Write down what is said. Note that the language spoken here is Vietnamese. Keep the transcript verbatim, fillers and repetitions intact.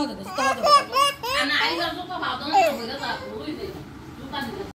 to rồi, to rồi. À nãy giờ giúp các bảo tôi nó không phải rất là